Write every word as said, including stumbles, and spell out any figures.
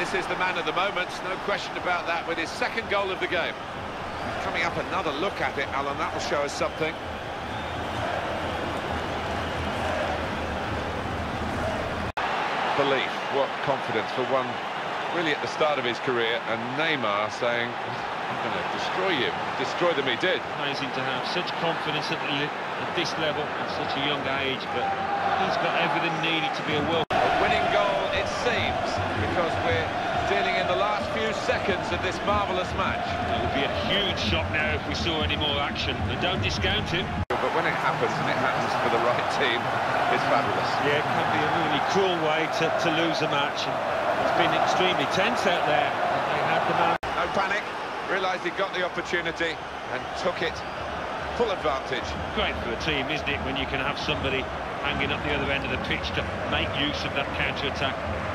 this is the man of the moment, no question about that, with his second goal of the game. Coming up, another look at it, Alan, that will show us something. Belief, what confidence for one really at the start of his career, and Neymar saying, I'm going to destroy you. Destroy them, he did. Amazing to have such confidence at, the, at this level at such a young age, but he's got everything needed to be a world. A winning goal, it seems, because we're dealing in the last few seconds of this marvellous match. It would be a huge shock now if we saw any more action, and don't discount him. But when it happens, and it happens for the right team, it's fabulous. Yeah, it can be a really cruel way to, to lose a match. And it's been extremely tense out there. They had the man. No panic, realised he got the opportunity and took it full advantage. Great for a team, isn't it, when you can have somebody hanging up the other end of the pitch to make use of that counter-attack.